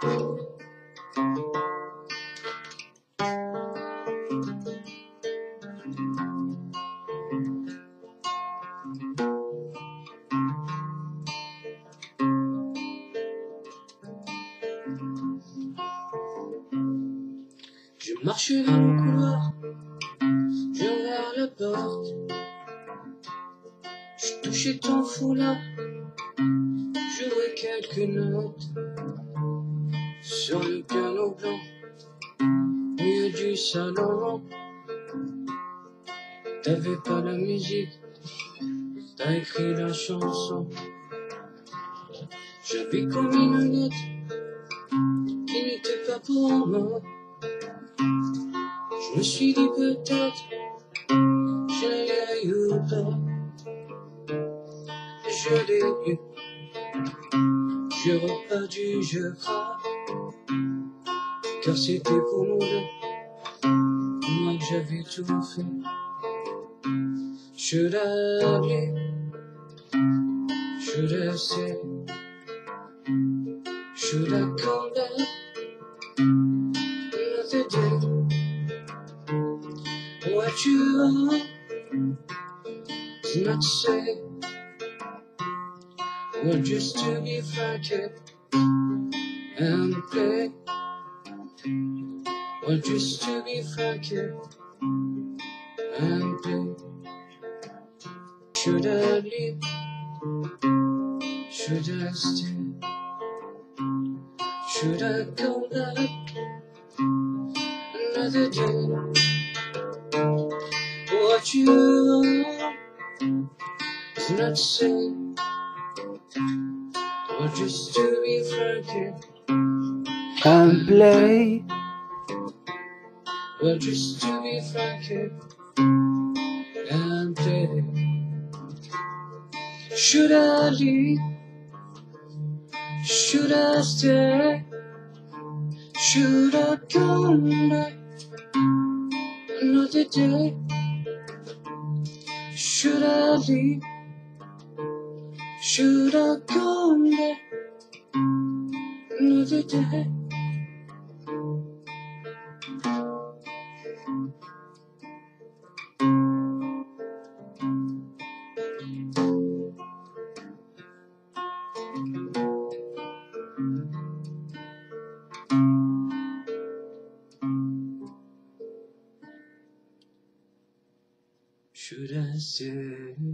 Je marchais dans le couloir, je regarde la porte, je touchais ton foulard, jouais quelques notes sur le piano blanc, au milieu du salon. T'avais pas la musique, t'as écrit la chanson. J'avais comme une note qui n'était pas pour moi. Je me suis dit peut-être je l'ai eu pas. Je l'ai eu, j'aurais pas dû, je crois, car c'était pour nous deux, moi que j'avais tout fait. Should I leave? Should I stay? Should I come back another day? What you want is not to say, or just to be frank and play, or just to be frank and play. Should I leave? Should I stay? Should I come back another day? What you want is not to say, or just to be frank and play. or just to be frank and play. Should I leave? Should I stay? Should I come back another day? Should I leave? Should I come back another day? Should I stay?